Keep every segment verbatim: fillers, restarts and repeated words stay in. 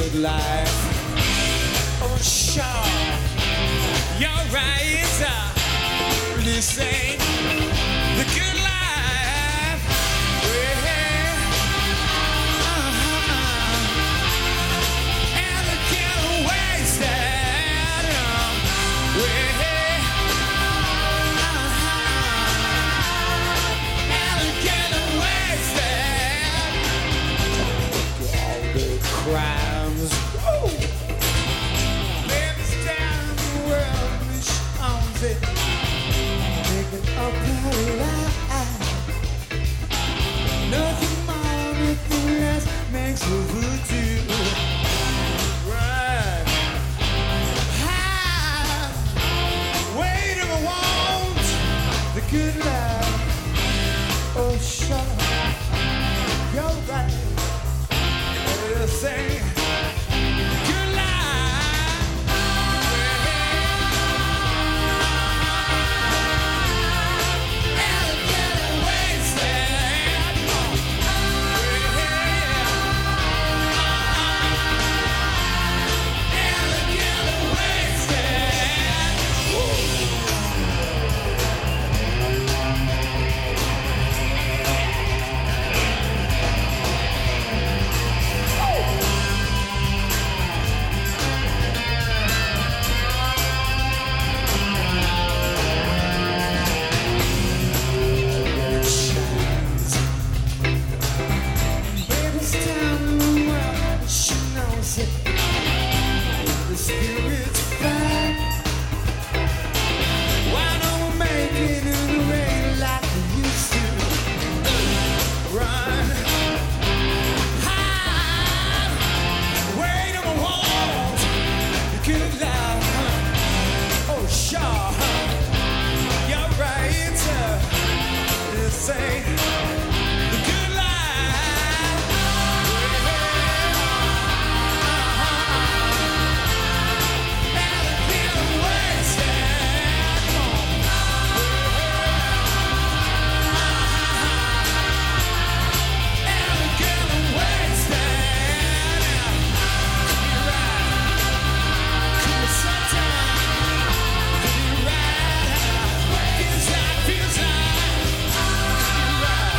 good life. Oh, sure, you're right. This ain't the good life. Well, uh-huh. And I can't waste it. Well, uh-huh. And I can't waste it. All the crimes. Woo! Baby's down the world, which owns it. Making up her life. Nothing more, nothing less makes her good too. Right. High. Wait if I want the good life. Oh, sure. You're right. They'll say good life. Say the good life. And I can't waste it. And I can't waste it. Could be right. Could be sometime. Could be right. Feels like, feels like. Right.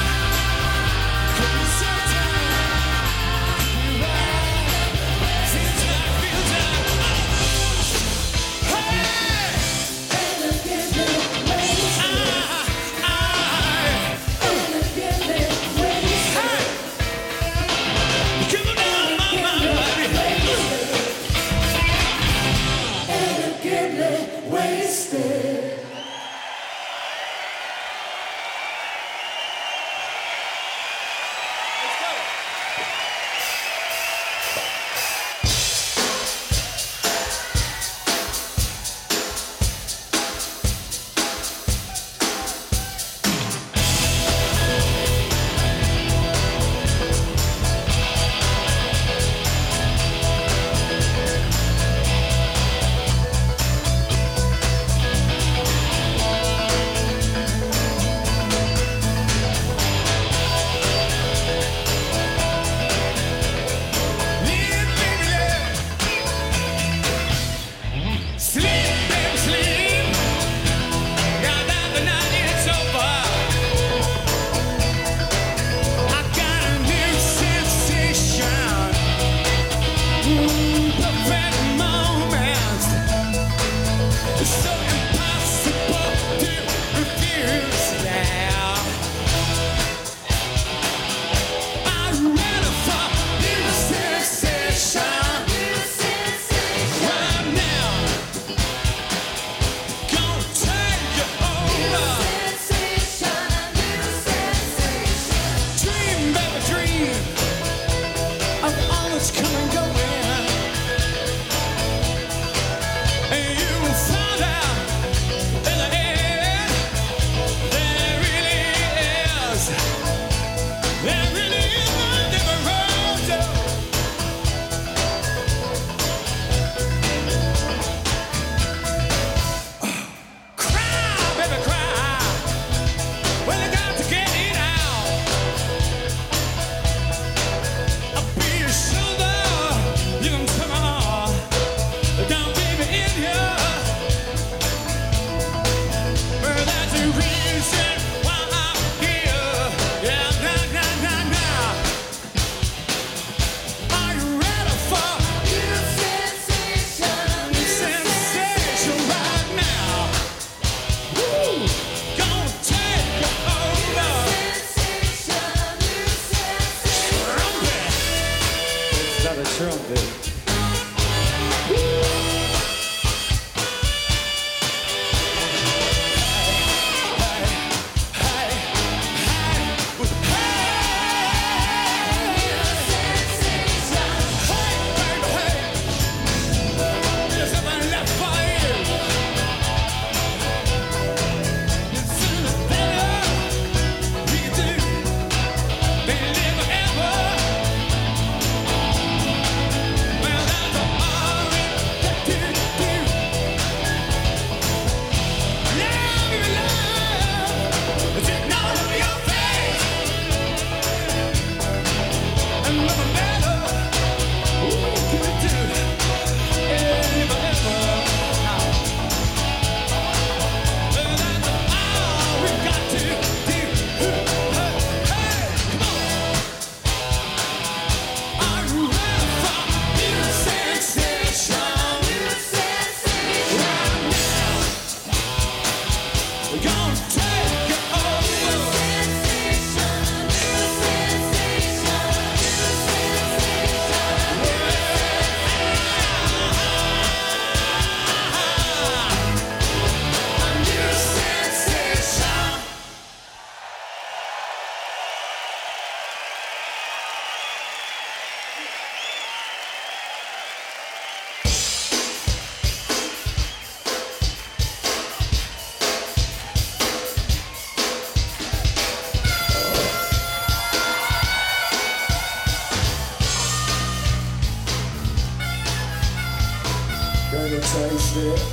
taste it.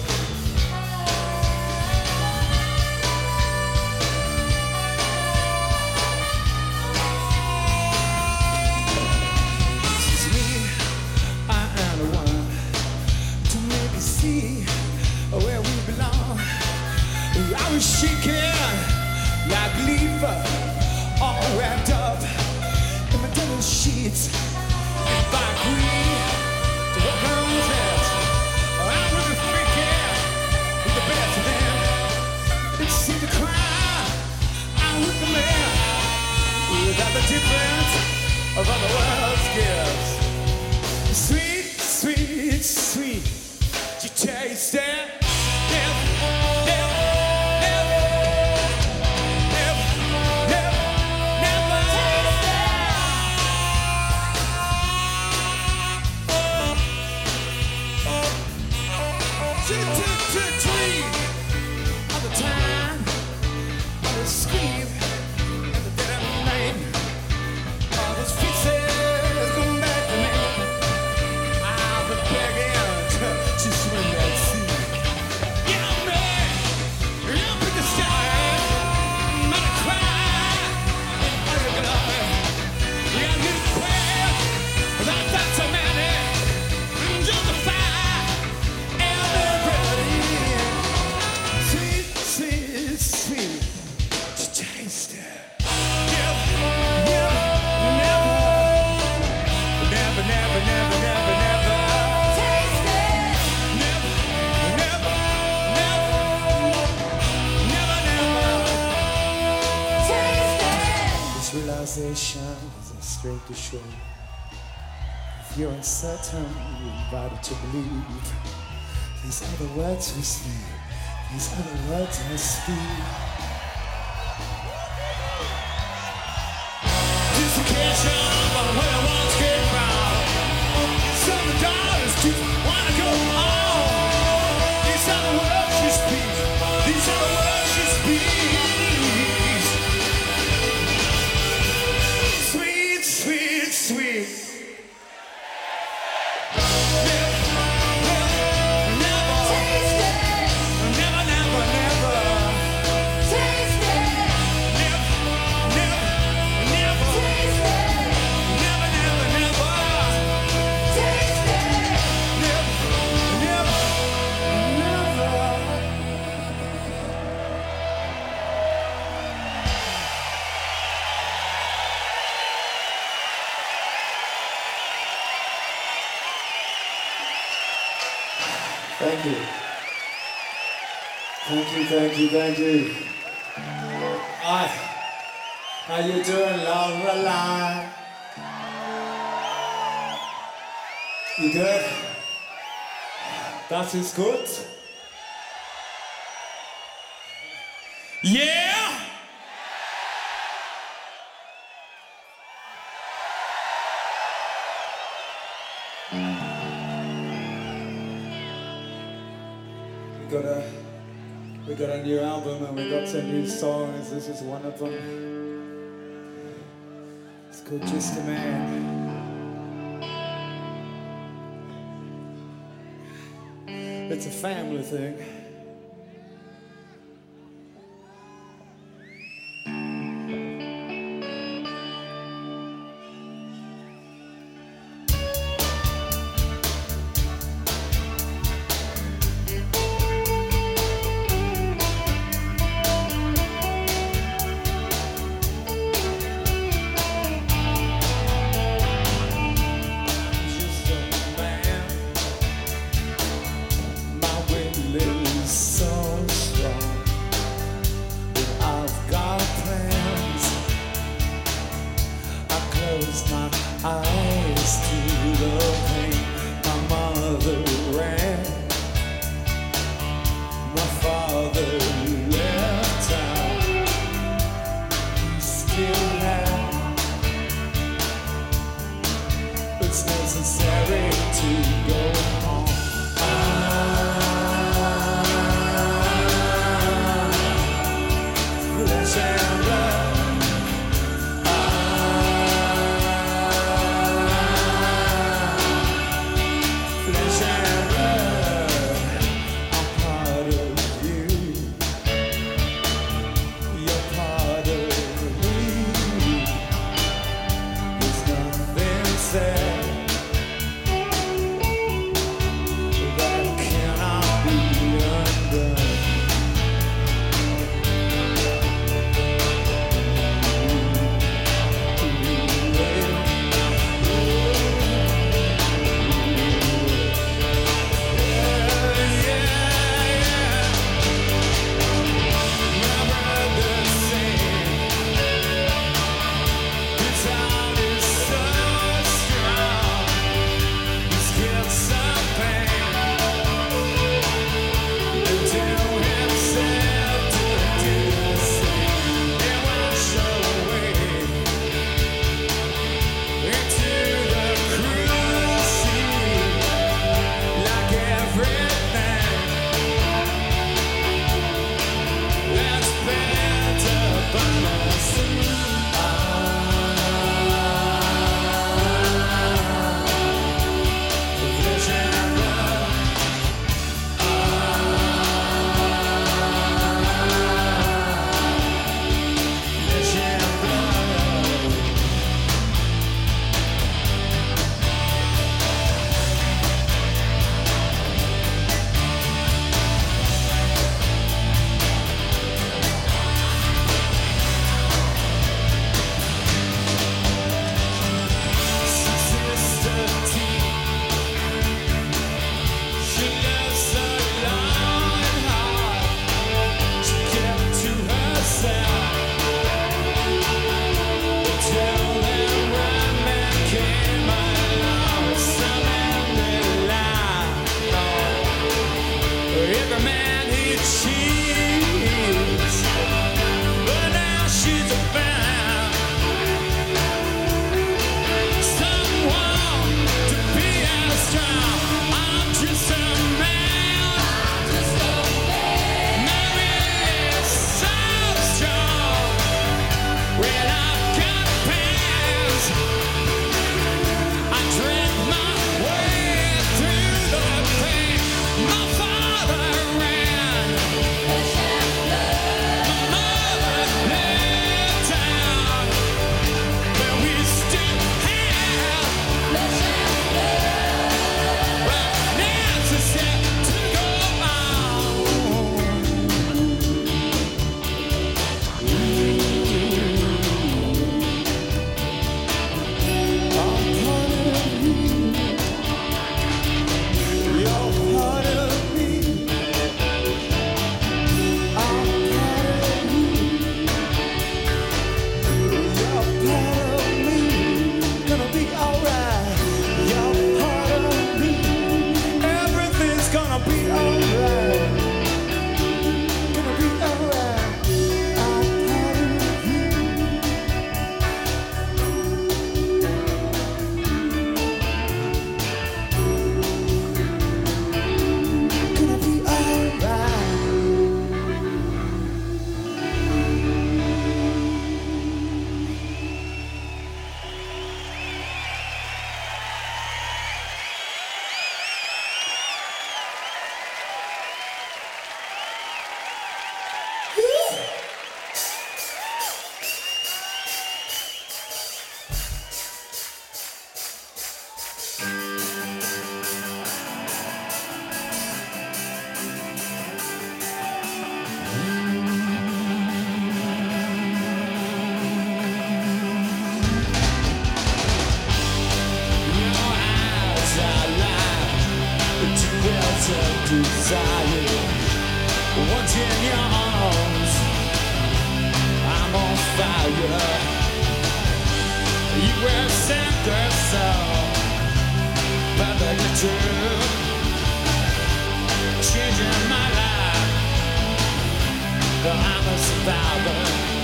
This is me, I am the one to make you see where we belong. I was shaking like a leaf, all wrapped up in my denim sheets. If I agree to what comes next, I will be freaking with the best of them. It's see the cry, I'm with the man, without the difference of other world's gifts. Sweet, sweet, sweet, you taste it. Realization is a straight to show. If you're uncertain, you're invited to believe. These are the words we speak. These are the words I speak. Dislocation of where I once came from. Some daughters just wanna go on. These are the words you speak. These are the words you speak. Sweet, sweet. Thank you. Thank you, thank you, thank you. Hi. How you doing, Loreley? You good? That is good. Yeah! We got a, we got a new album and we got some new songs. This is one of them. It's called Just a Man. It's a family thing. desire. Once in your arms, I'm on fire. You were center soul, perfectly true, changing my life. I'm a survivor.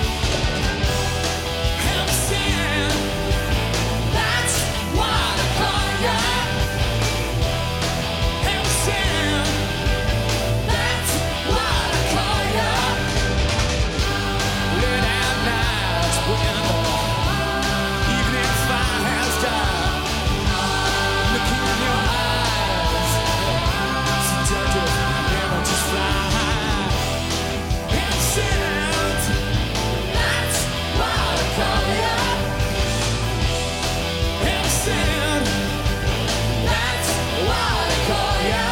I'm saying that's what I call ya. I'm saying that's what I call ya. Late at nights when the evening fire has died, looking in your eyes, seductive, never just fly. I'm saying that's what I call ya. I'm saying that's what I call ya.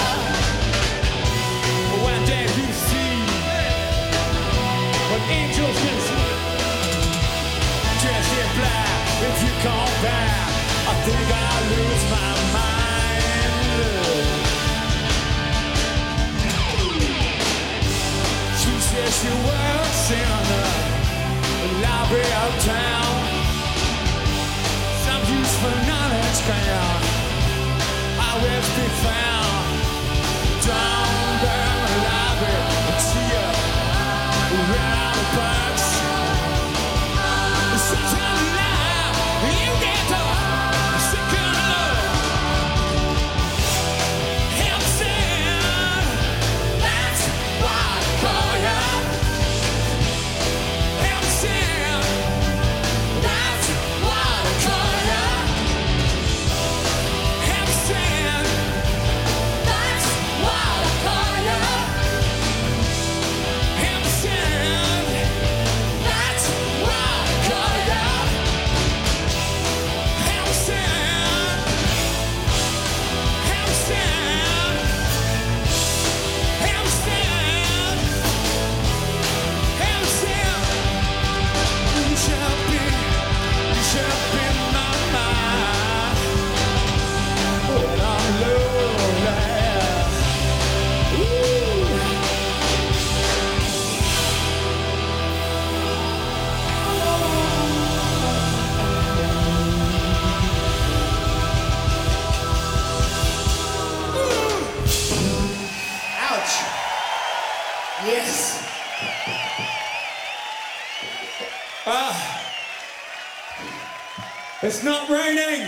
One day we see what angels can see. Dressed in black, if you come back, I think I'll lose my mind. She says she works in the library of town. Some useful knowledge can always be found. Down there in the library, I see you around the box. Sometimes in life, you get to sick of love. I'm saying that's what I call ya. I'm saying that's what I call ya. I'm saying that's what I call ya. I'm saying that's what I call ya. I'm saying, I'm saying, I'm saying, I'm saying, you shall be, you shall be my mind when I'm lonely. Ooh. Ouch. Yes. Ah. It's not raining.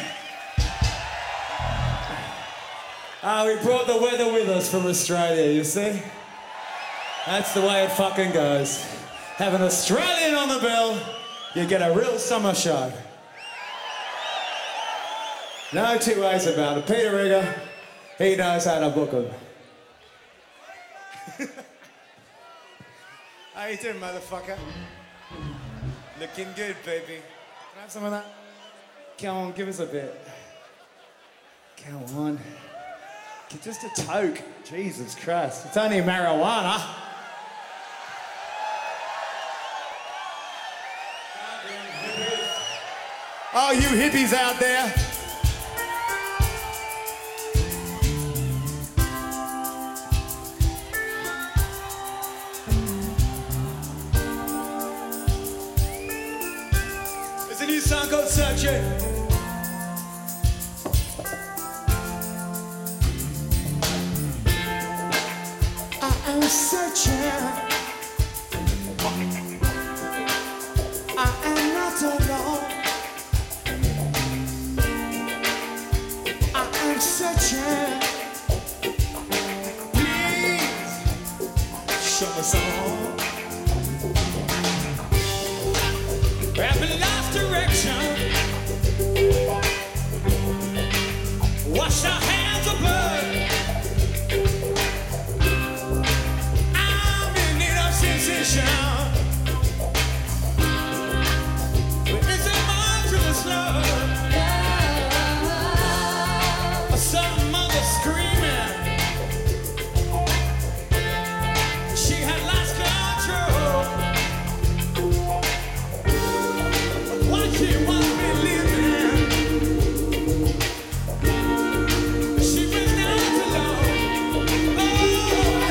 Ah, we brought the weather with us from Australia, you see? That's the way it fucking goes. Have an Australian on the bill, you get a real summer show. No two ways about it. Peter Rigger, he knows how to book them. How you doing, motherfucker? Looking good, baby. Can I have some of that? Come on, give us a bit. Come on. Get just a toke. Jesus Christ. It's only marijuana. Oh, you hippies out there. There's a new song called Searching. I am searching. I am not alone. I am searching. Please show me some. I've been lost direction. Wash our hands of blood. I'm in need of sensation. But is it more to this love? I saw a mother screaming. She had lost control. Why she wants me living? She was not alone. Oh,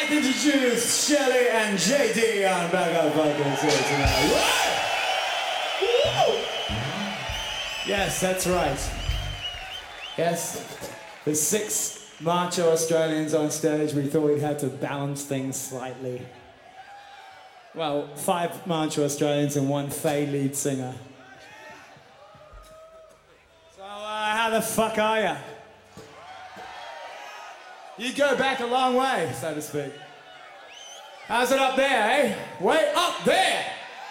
like to introduce Shelley and J D on backup vocals here tonight. Woo! Woo! Yes, that's right. Yes, there's six macho Australians on stage. We thought we'd have to balance things slightly. Well, five macho Australians and one fey lead singer. So, uh, how the fuck are ya? You go back a long way, so to speak. How's it up there, eh? Way up there!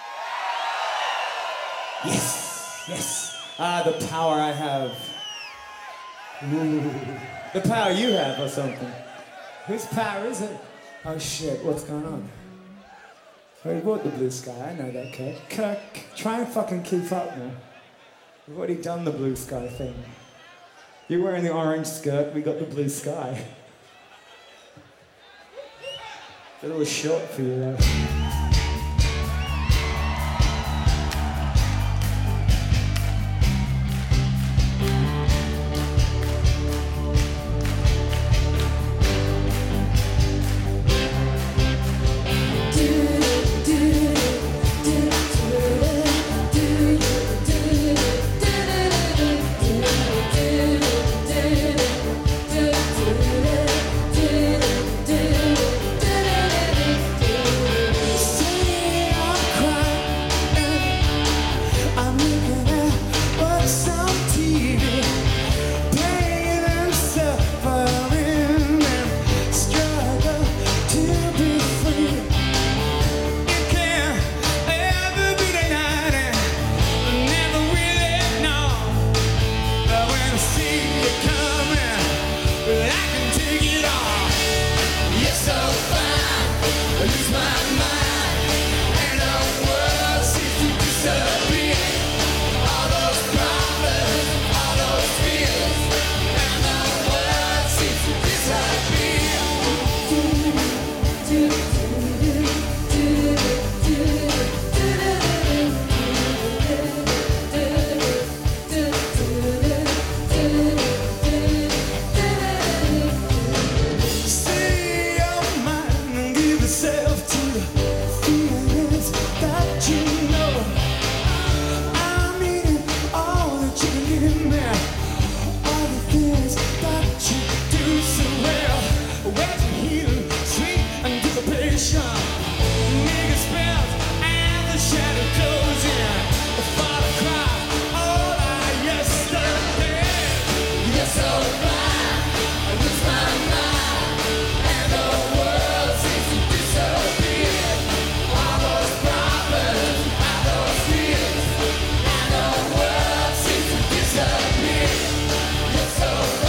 Yes, yes. Ah, the power I have. Ooh. The power you have or something. Whose power is it? Oh shit, what's going on? Oh, you bought the blue sky, I know that, Kirk. Kirk, try and fucking keep up, man. We've already done the blue sky thing. You're wearing the orange skirt, we got the blue sky. A little short for you, though.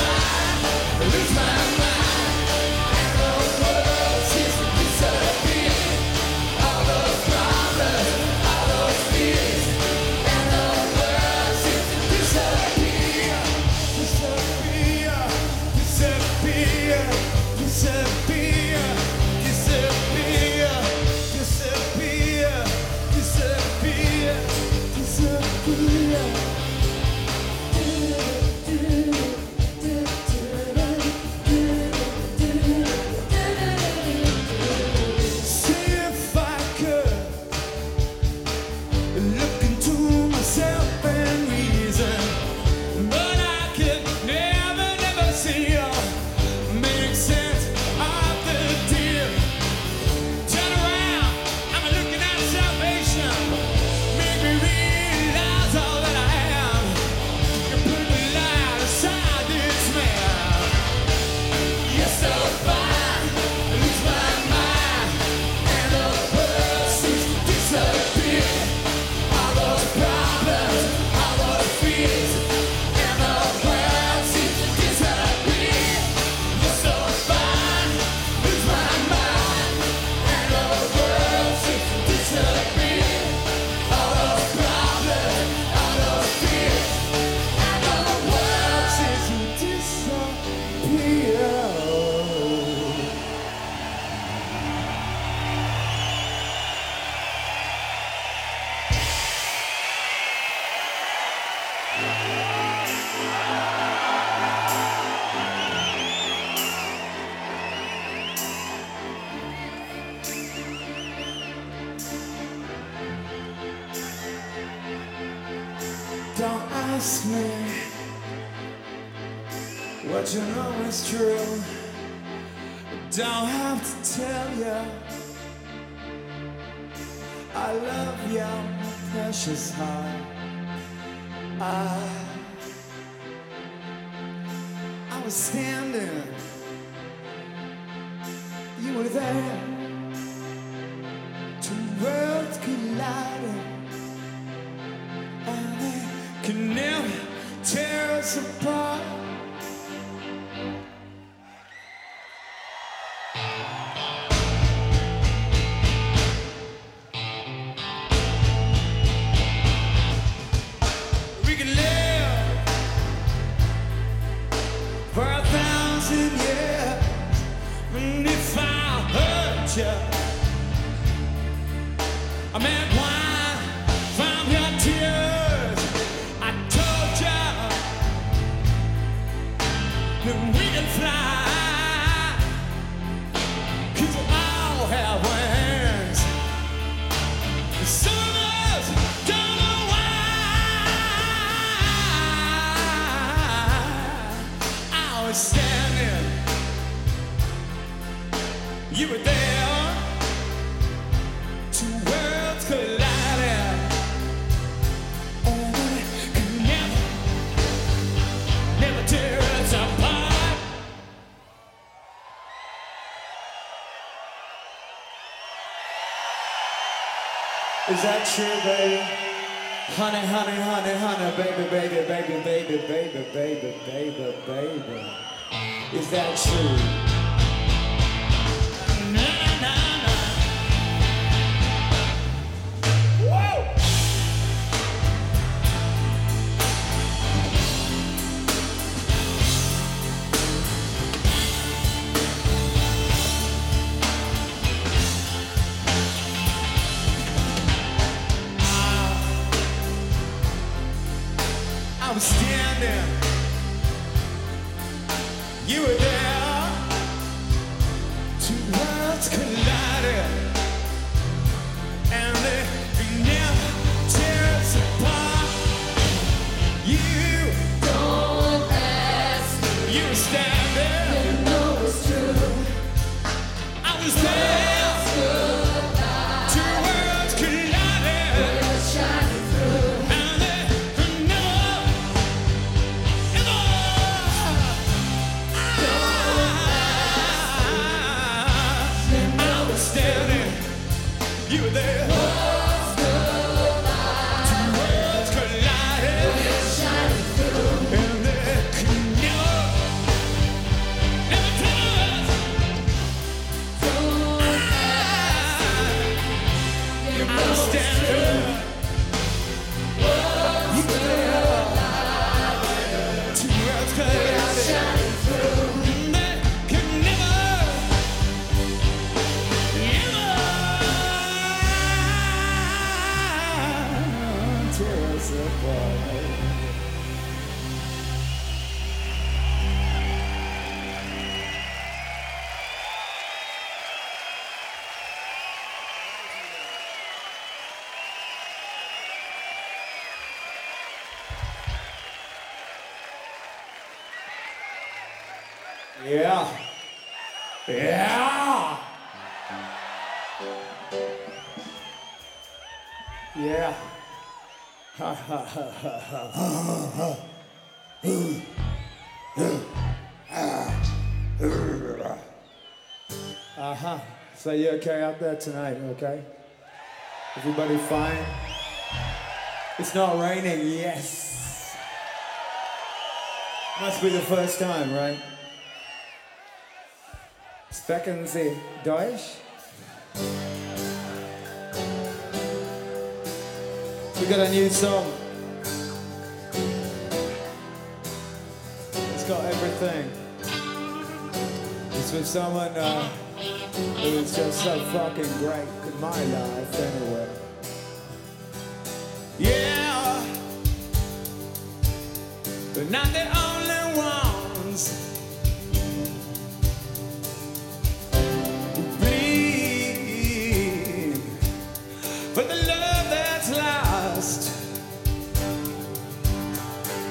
Lose my mind, and the world seems to disappear. ask me what you know is true, don't have to tell you I love your precious heart. I, I was standing, you were there, two worlds colliding, and they can never tear us apart. We can live for a thousand years, and if I hurt you, I meant wine from your tears. I told you that we can fly, 'cause we all have wings. Some of us don't know why. I was standing, you were there, two worlds colliding, and they could never, never tear us apart. Is that true, baby? Honey, honey, honey, honey, baby, baby, baby, baby, baby, baby, baby, baby. Is that true? Na, na, na. Whoa! I was standing, you were there, two worlds collided, and they could never tear us apart. You don't ask me, you were standing, you know it's true. I was there, two worlds collided, we're shining through. You were there. Worlds collide. Two worlds collided. We're shining through. And they could never, never tell us. Don't ask. You know standing. Worlds you were there. Two worlds collided. We're shining through. And they could never, never tear us apart. Yeah. Yeah. Yeah. Ha ha ha ha ha. Uh-huh. So you okay out there tonight, okay? Everybody fine? It's not raining, yes. Must be the first time, right? Sprechen Sie Deutsch? We got a new song. It's got everything. It's with someone uh, who is just so fucking great in my life anyway. Yeah, we're not the only ones who bleed for the love that's lost.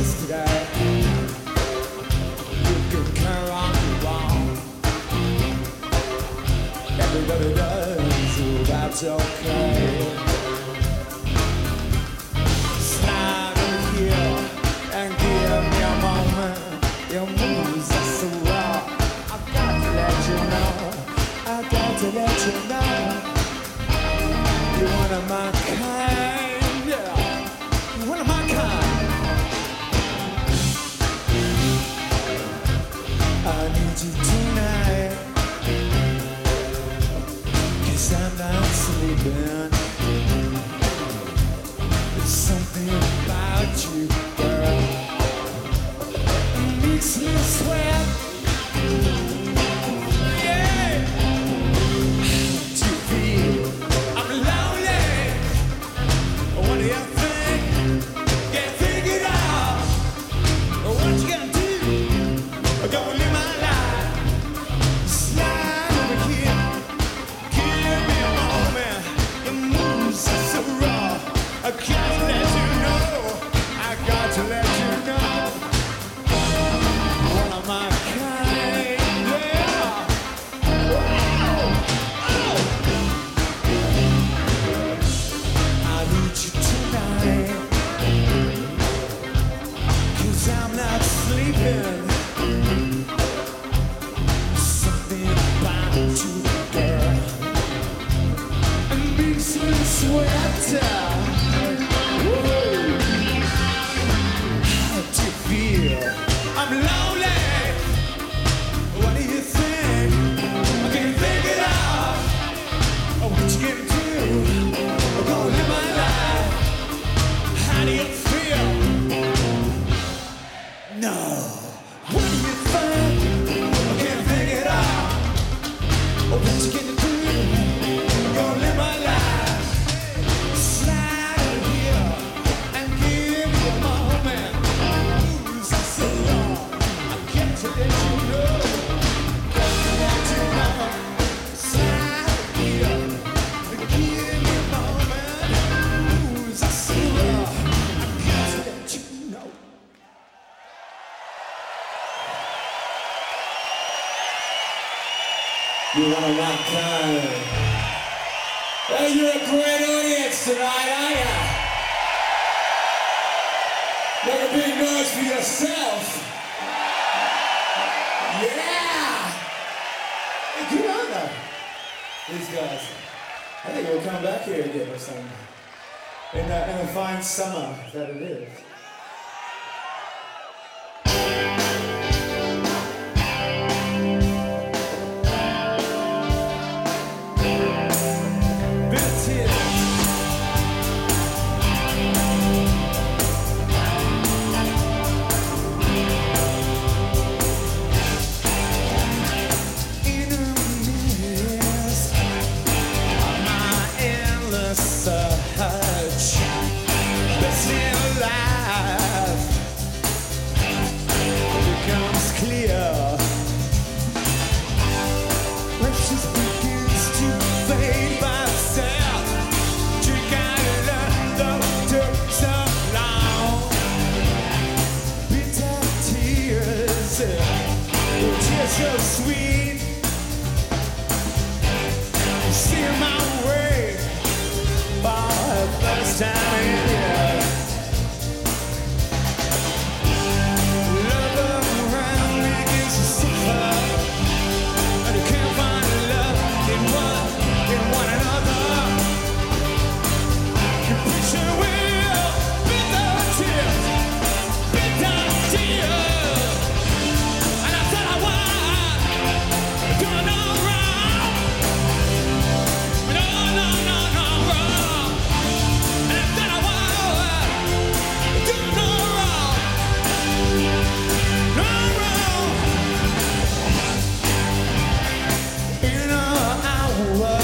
yesterday. You can carry on the wall. Everybody does, so that's okay. Slide over here and give me a moment. Your moves are so raw. I've got to let you know. I've got to let you know. You're one of my kind, yeah. You're one of my kind. I need you tonight, 'cause I'm not sleeping. There's something about you, girl, it makes me sweat. Yeah. How do you feel? I'm lonely. What do you think? Can't figure it out. What you gonna do? I'm gonna live my life. Slide over here. Give me a moment. Your moves are so raw. I got to let you know. I got to let you know. One of my kind, yeah. Wow. Oh. I need you tonight, 'cause I'm not sleeping. Something about you, girl, it makes me sweat. Woo. How do you feel? I'm lonely. What do you think? I can't figure it out. Oh, what you gonna do? I'm gonna live my life. How do you feel? No. What do you think? I can't figure it out. Oh, what you gonna do? I'm gonna live my life. Slide over here and give me a moment. Moves are so long. I got to let you know. Got to let you know. Slide over here and give me a moment. Moves are so long. I got to let you know. You're one of my kind. Well, you're a great audience tonight, aren't you? Make a big noise for yourself. Yeah! Hey, good on them. These guys. I think we'll come back here again or something. In the, in the fine summer that it is. So sweet, see my way for the first time in years. Love around me gives you suffer, and you can't find love in one, in one another. You push your will, bitter tears, bitter tears, and I said I was. Doing no wrong, no, no, no, no wrong, and I said I was doing no wrong, no wrong. In an hour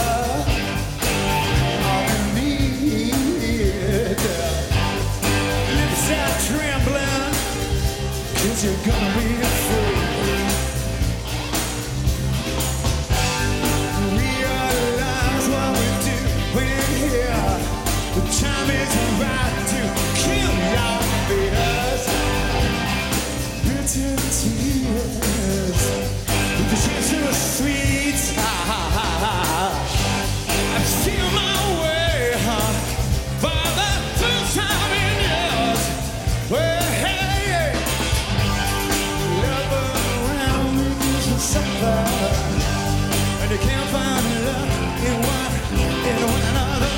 of need, lips are trembling, 'cause you're gonna be free. The time is right to kill your fears. something, and you can't find love in one, in one another.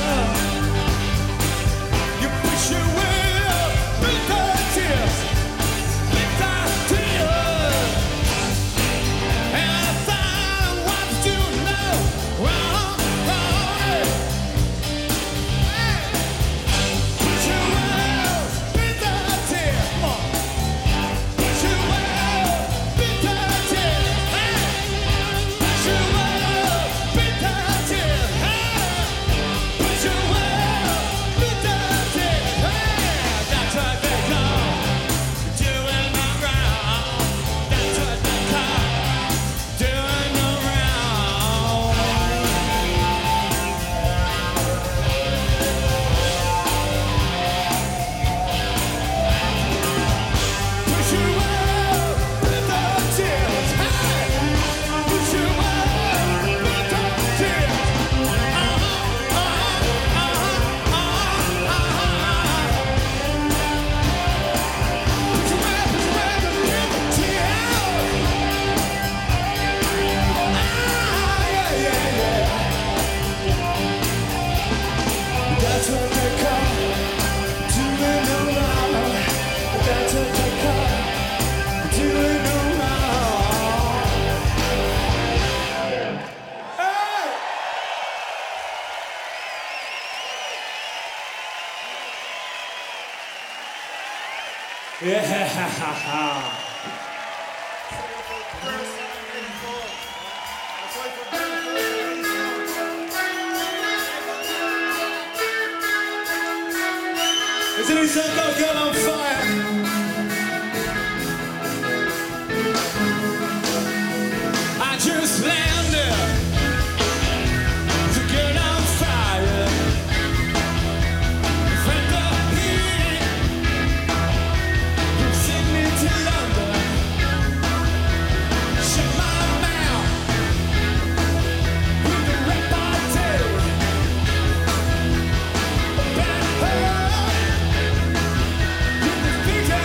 You push your way up, bitter tears, bitter tears, and I find what you know, wrong, wrong. Hey. Push your way up, bitter tears, oh. Push your way up, bitter tears, hey. Push your way up, bitter tears, hey. Push your way up, bitter tears, hey. That's what they call doing no wrong. That's what they call doing no wrong. Push your way up, bitter tears, hey. Push your way up, bitter tears. Uh-huh, uh-huh, uh-huh, uh-huh, uh-huh. Push your way up, push your way up, bitter tears. Ah, yeah, yeah, yeah. That's what they call doing no wrong. That's what they call doing no wrong. Hey! Yeah. Is it easy to go girl on fire? I just landed to get on fire. Felt the heat from Sydney to London. Shut my mouth with the repartee. Bad her with the feet.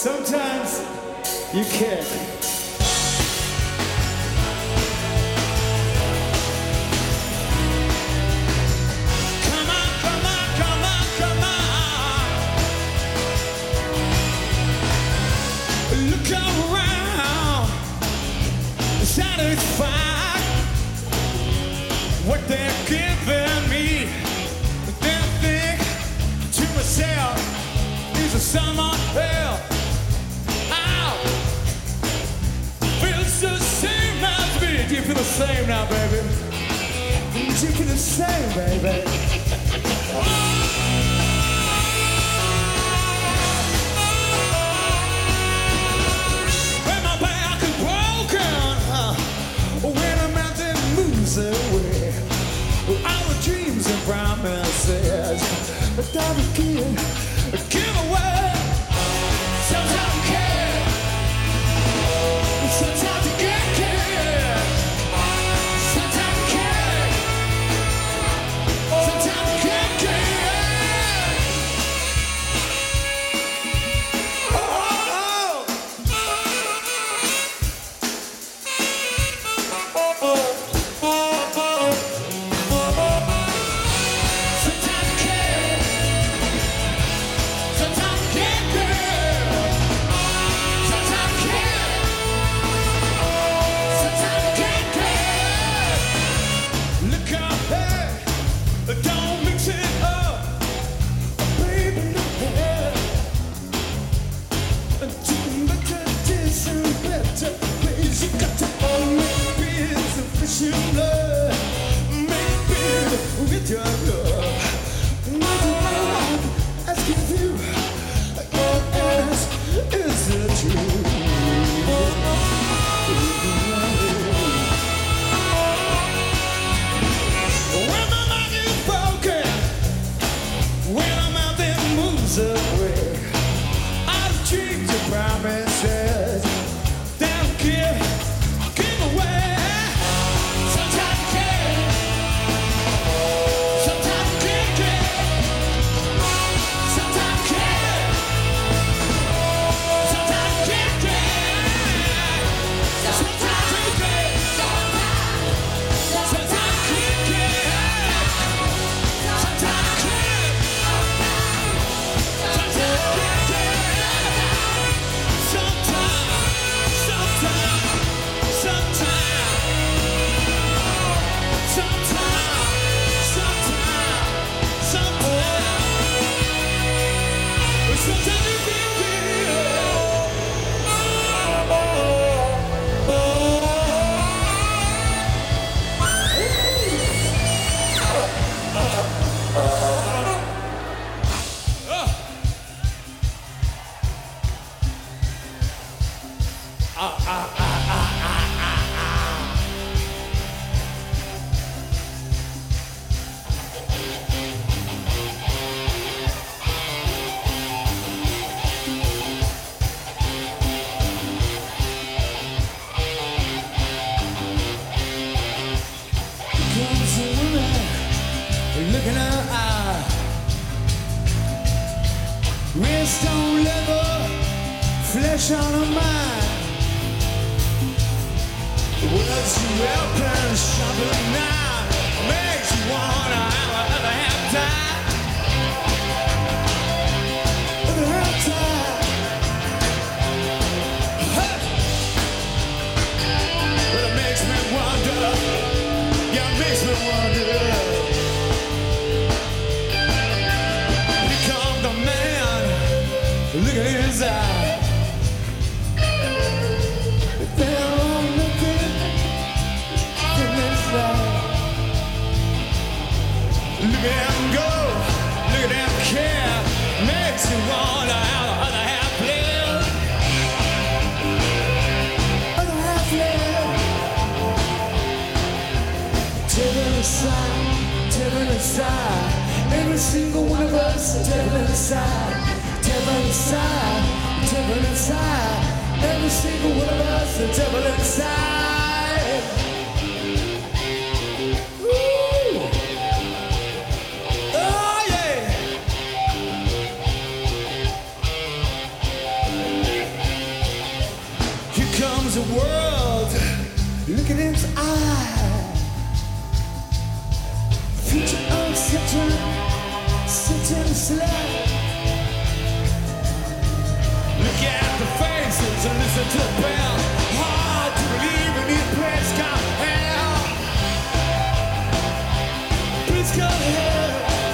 Sometimes you kick. Come on, come on, come on, come on. Look around, satisfied what they're giving me. Then I think to myself, is a summer hell. Do you feel the same now, baby? Do you feel the same, baby? When my back is broken, uh, when a mountain moves away, our dreams and promises that we give, give away. Sometimes we care, sometimes we get care. Look in her eye, wrist on leather, flesh on her mind. Words you help and shovel now makes you wanna have another half time. Another half time. Hey. But it makes me wonder. Yeah, it makes me wonder. Look at his eye. They're all looking from inside. Look at him go. Look at him care. Makes you wanna have a other half live. Other half live. Devil inside, devil inside. Every single one of us, devil inside. Devil inside, devil inside. Every single one of us, the devil inside. Ooh. Oh yeah. comes the world. Look at its eye. Future of Satan, Satan's slide. Look at the faces and listen to the bell. Hard to believe in this place called hell. Please come here.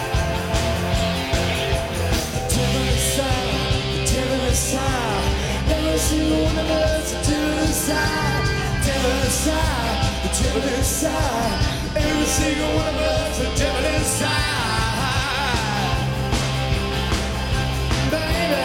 Devil inside, devil inside. Every single one of us, the devil inside. Devil inside, the devil inside. Every single one of us, the devil inside. Baby.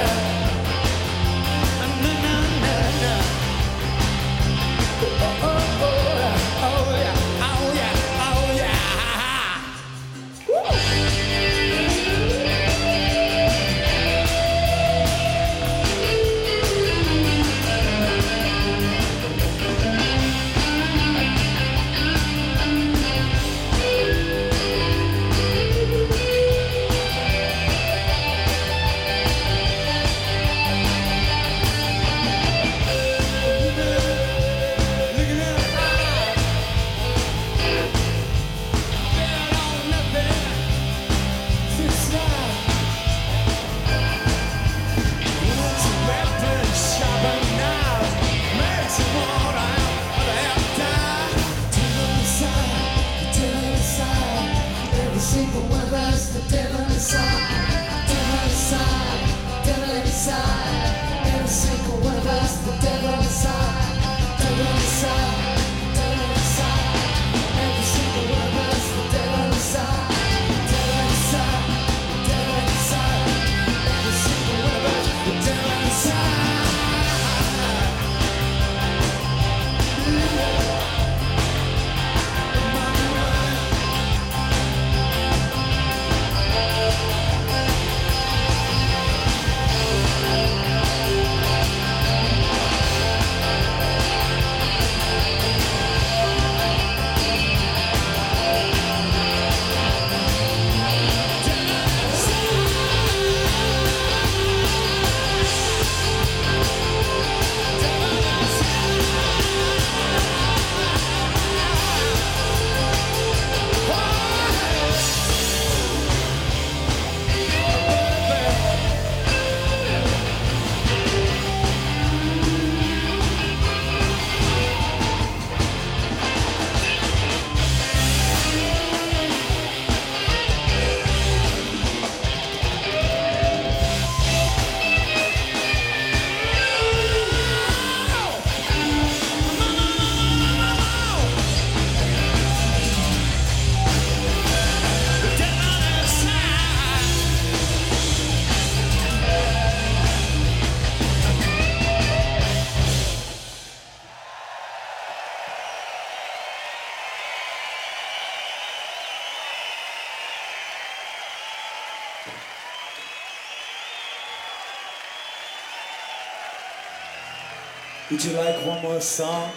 Would you like one more song?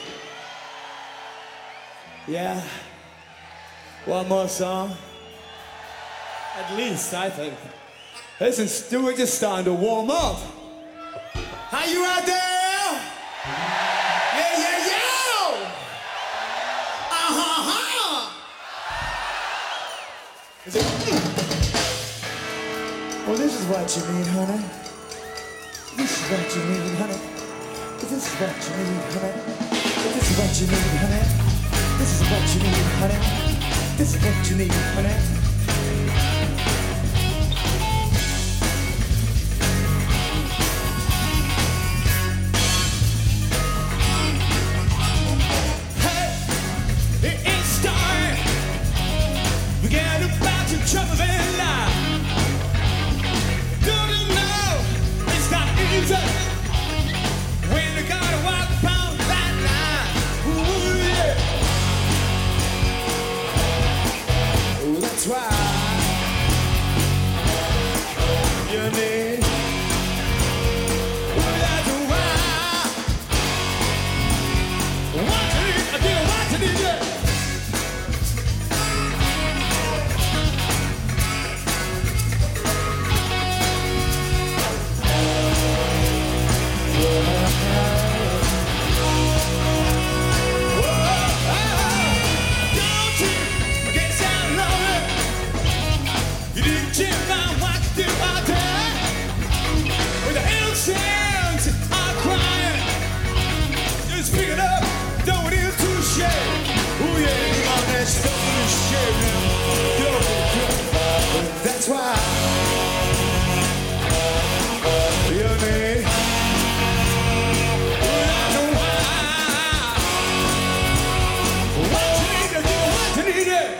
Yeah? One more song? At least, I think. Listen, we're just starting to warm up. How you out there? Yeah, yeah, yeah! Uh-huh-huh! Is it? Well, this is what you need, honey. This is what you need, honey. This is what you need, honey. This is what you need, honey. This is what you need, honey. This is what you need, honey. Hey, it is time. Forget about your trouble in life. Don't you know it's not easy. When you gotta walk down that line, ooh yeah. Ooh, that's Just pick it up, throw it into the shade. Oh yeah, come on, that stuff in the shade now. Go, go. That's why your name. I know why. What you need to do, what you need to do.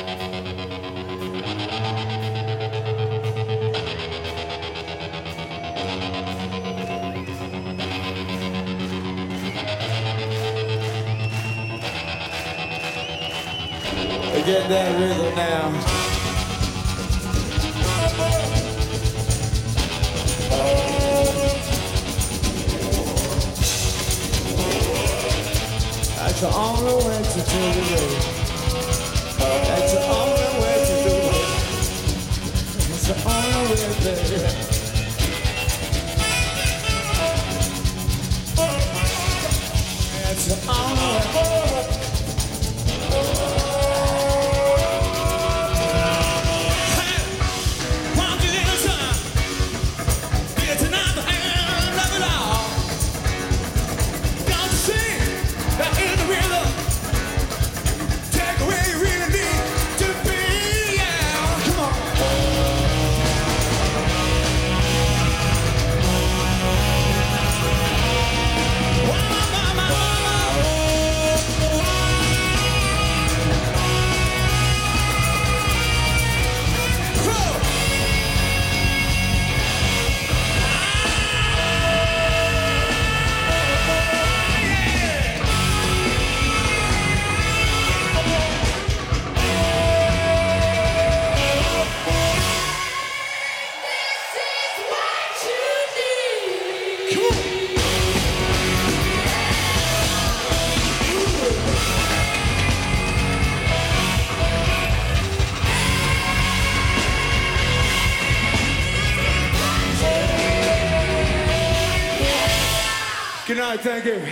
Get that rhythm now. That's the only way to do it. That's the only way to do it. It's the only way, baby. That's the only way. Good night, thank you.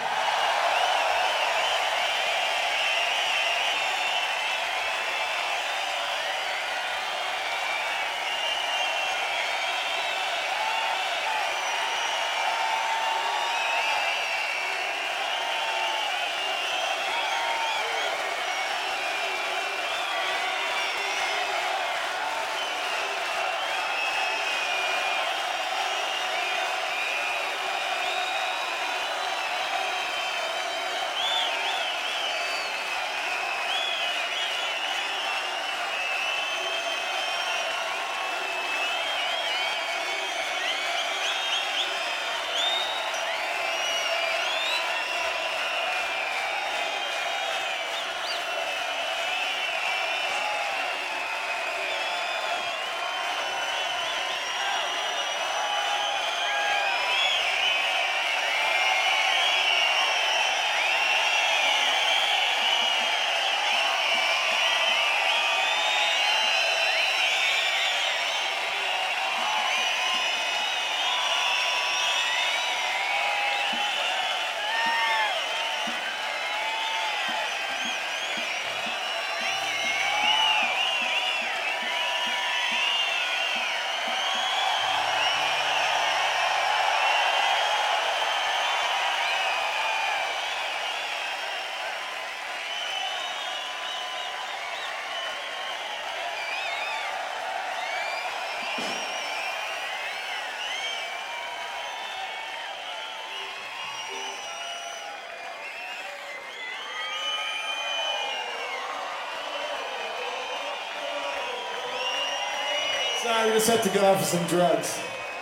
Sorry, we just had to go out for some drugs.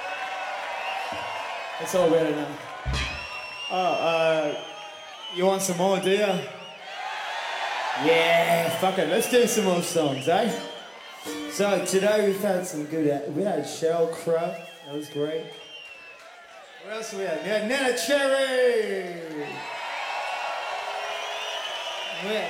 It's all better now. Oh, uh, you want some more, do you? Yeah, fuck it, let's do some more songs, eh? So today we've had some good, we had Sheryl Crow, that was great. What else we had? We had Nana Cherry! Yeah.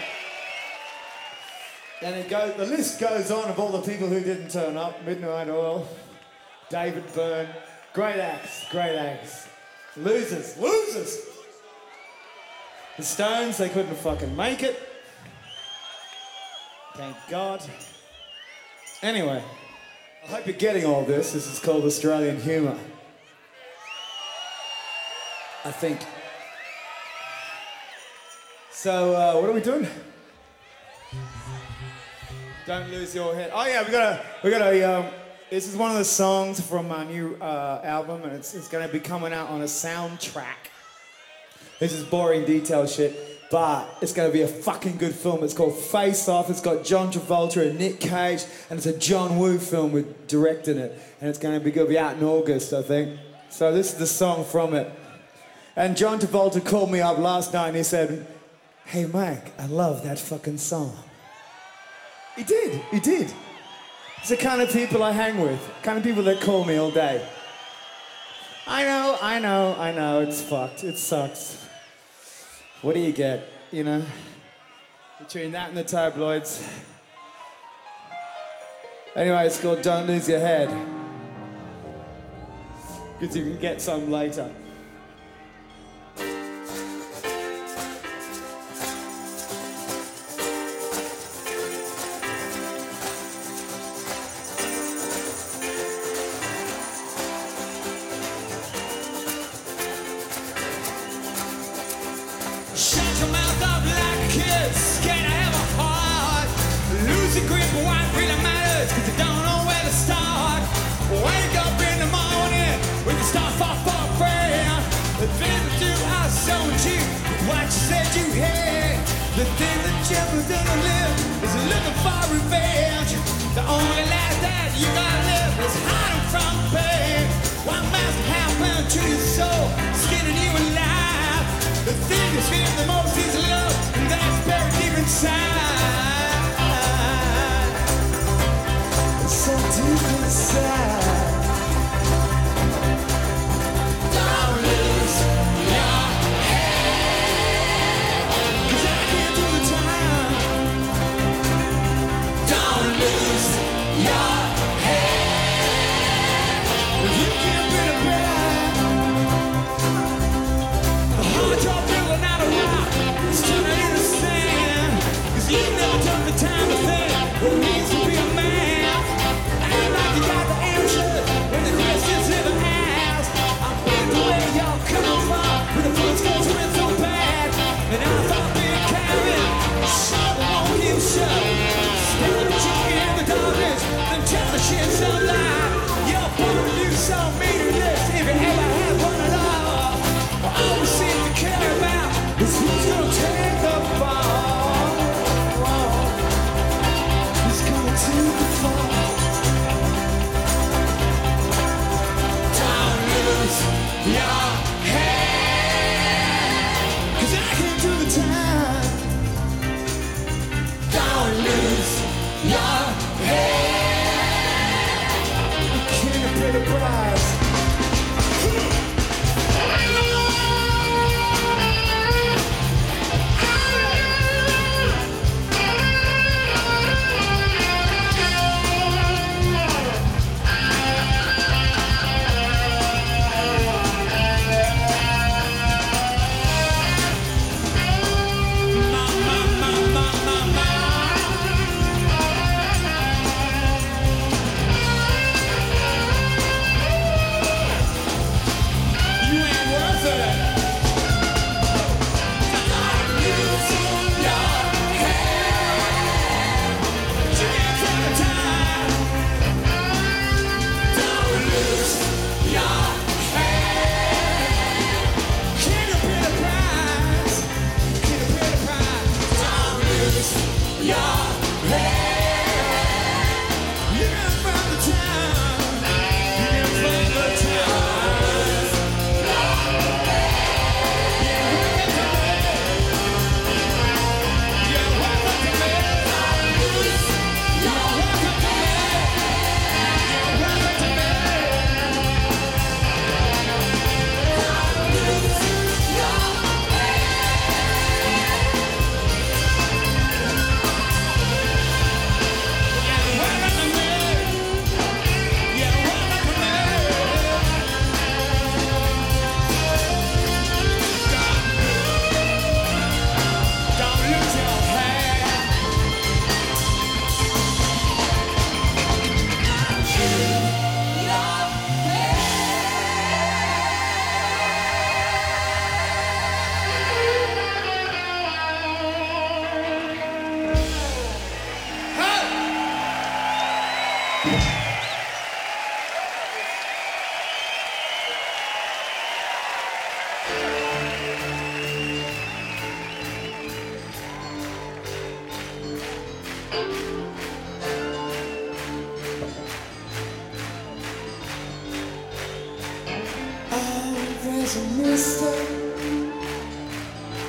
And it goes, the list goes on of all the people who didn't turn up. Midnight Oil, David Byrne, great acts, great acts. Losers, losers! The Stones, they couldn't fucking make it. Thank God. Anyway, I hope you're getting all this. This is called Australian humour. I think So, uh, what are we doing? Don't lose your head. Oh yeah, we got a, we got a. Um, this is one of the songs from our new uh, album, and it's it's going to be coming out on a soundtrack. This is boring detail shit, but it's going to be a fucking good film. It's called Face Off. It's got John Travolta and Nick Cage, and it's a John Woo film with directing it, and it's going to be going to be out in August, I think. So this is the song from it. And John Travolta called me up last night and he said, "Hey Mike, I love that fucking song." He did, he did. It's the kind of people I hang with, kind of people that call me all day. I know, I know, I know, it's fucked, it sucks. What do you get, you know? Between that and the tabloids. Anyway, it's called Don't Lose Your Head. Because you can get some later. Shut your mouth up like a kid, scared to have a heart. Lose your grip of what really matters, cause you don't know where to start. Wake up in the morning with the stuff off for free. The thing that you are so cheap, what you said you had. The thing that you was gonna live is looking for revenge. The only life that you gotta live is hiding from pain. What must happen to your soul, skinning you alive? The thing that's fear the most is love, and that's buried deep inside. So deep inside. Don't lose your head, 'cause I can't do the time. Don't lose your head, if you can't bring it back. Hold your feeling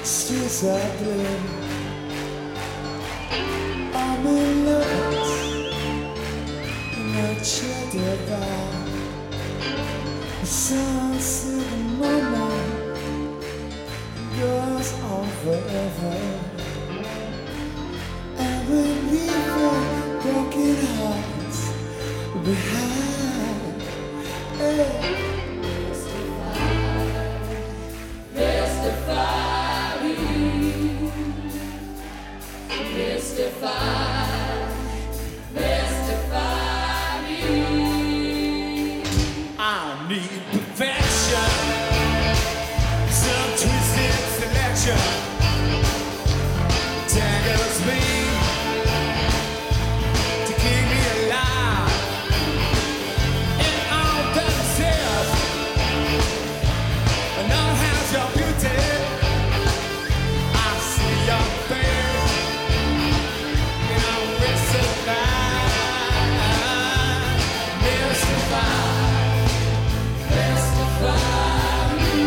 Streets are blue. I'm in love. Nature divine. The sun's in the moment goes on forever. And we're leaving broken hearts behind. Hey. Mystify me, mystify, mystify me. I need perfection, some twisted selection tangles me to keep me alive. And all that says, and all has your beauty. I see your face, and I'm mystified, mystified, mystify me,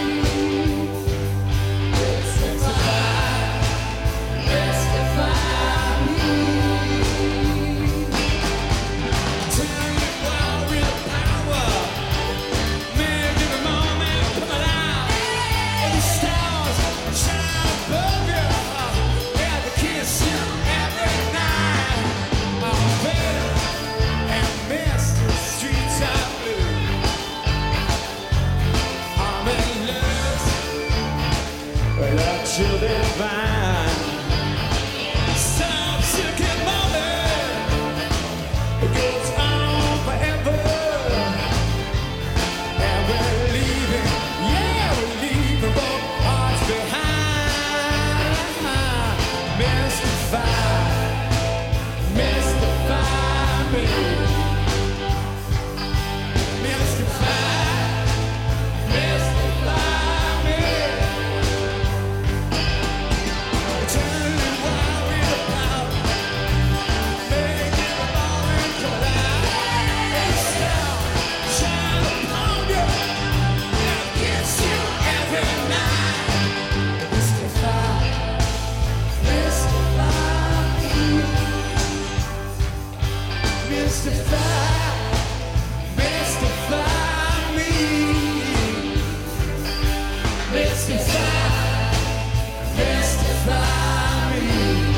mystify, mystify me. Tell you all real power, make the moment come alive. And the stars shine above you, yeah, they kiss you every night. Oh, baby, and miss the streets are blue. I'm in love with a chill divine. Some silky moment, it goes on forever. And we're leaving, yeah, we're leaving both hearts behind. Mystify, mystify me. Mystify, mystify me. Tell me why we're about, make it all in collide. And still shine upon you, and kiss you every night. Mystify, mystify me. Mystify, mystify me. Mystify, mystify me.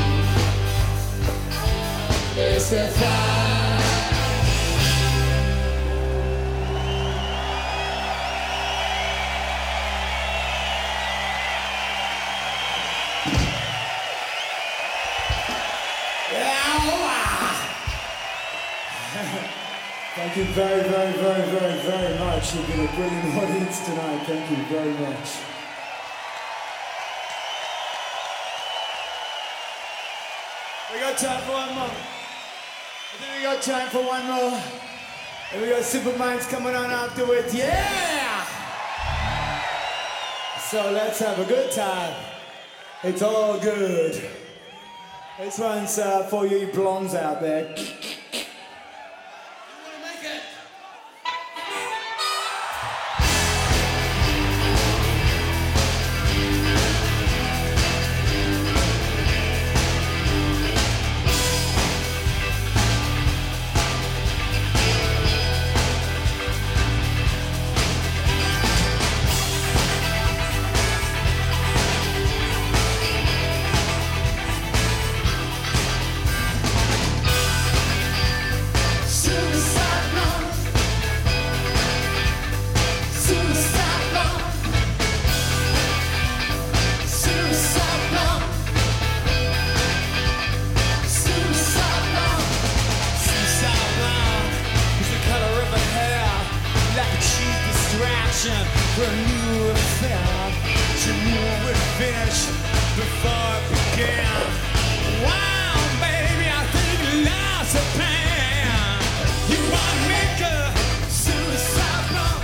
Mystify. Thank you very, very, very, very, very much. You've been a brilliant audience tonight. Thank you very much. We got time for one more. I think we got time for one more. And we got Superminds coming on afterwards. Yeah! So let's have a good time. It's all good. This one's uh, for you blondes out there. For a new affair, she knew it would finish before it began. Wow, baby, I think life's a plan. You wanna make a suicide bomb,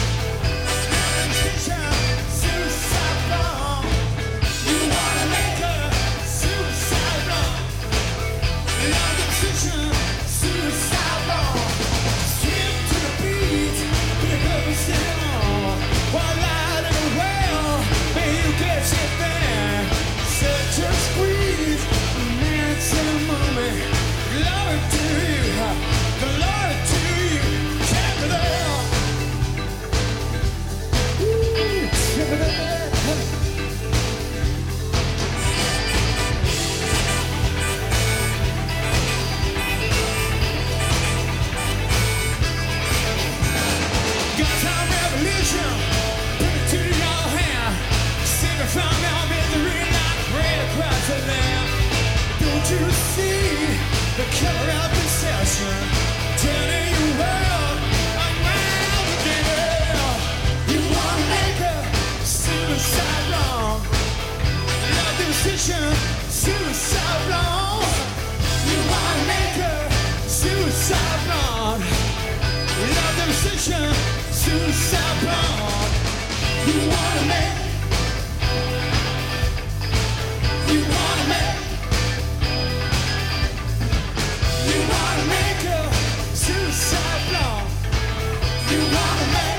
suicide bomb. You wanna make a suicide bomb, love decision, suicide bomb. Swim to the beat, put a close down. While out in the well, may you get your thing. suicide blonde. You wanna make her suicide blonde. Love devastation, suicide blonde. You wanna make, you wanna make, you wanna make her suicide blonde. You wanna make.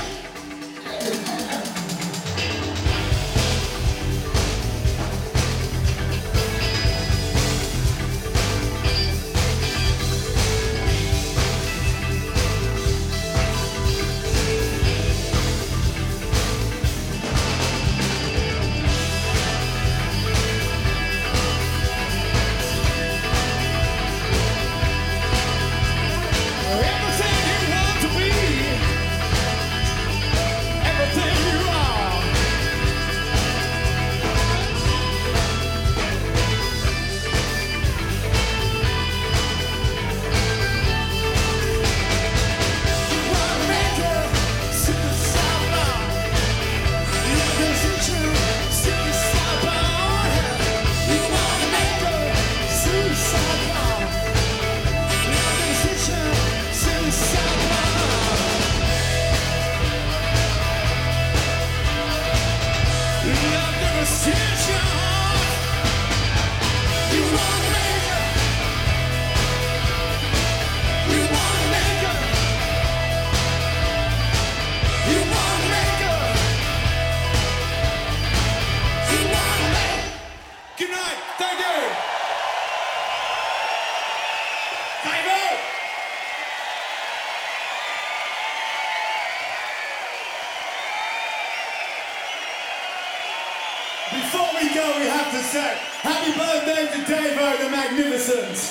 Before we go, we have to say happy birthday to Davo the Magnificent.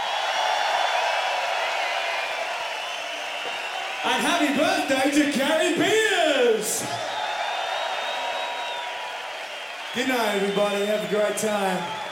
And happy birthday to Carrie Beers. Good night, everybody. Have a great time.